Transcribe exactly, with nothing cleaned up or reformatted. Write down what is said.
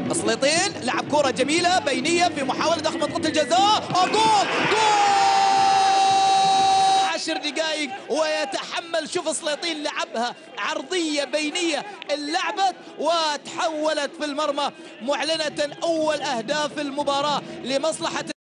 سليطين لعب كرة جميلة بينية في محاولة دخل منطقة الجزاء، جول جول عشر دقائق ويتحمل. شوف سليطين لعبها عرضية بينية اللعبة وتحولت في المرمى، معلنة أول أهداف المباراة لمصلحة